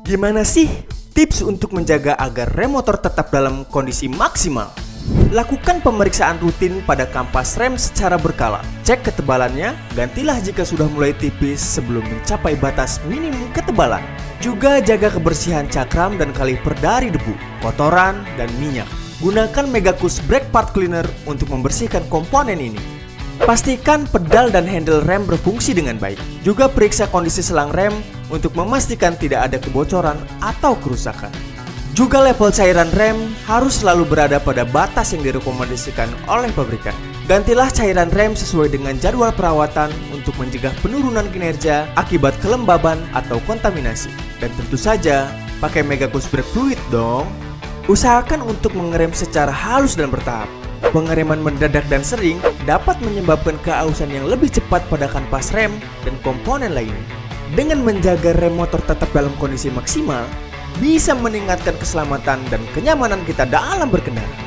Gimana sih tips untuk menjaga agar rem motor tetap dalam kondisi maksimal? Lakukan pemeriksaan rutin pada kampas rem secara berkala. Cek ketebalannya, gantilah jika sudah mulai tipis sebelum mencapai batas minimum ketebalan. Juga jaga kebersihan cakram dan kaliper dari debu, kotoran, dan minyak. Gunakan Megakus Brake Part Cleaner untuk membersihkan komponen ini. Pastikan pedal dan handle rem berfungsi dengan baik. Juga periksa kondisi selang rem untuk memastikan tidak ada kebocoran atau kerusakan. Juga level cairan rem harus selalu berada pada batas yang direkomendasikan oleh pabrikan. Gantilah cairan rem sesuai dengan jadwal perawatan untuk mencegah penurunan kinerja akibat kelembaban atau kontaminasi. Dan tentu saja pakai Megakus Brake Fluid dong. Usahakan untuk mengerem secara halus dan bertahap. Pengereman mendadak dan sering dapat menyebabkan keausan yang lebih cepat pada kanvas rem dan komponen lainnya. Dengan menjaga rem motor tetap dalam kondisi maksimal, bisa meningkatkan keselamatan dan kenyamanan kita dalam berkendara.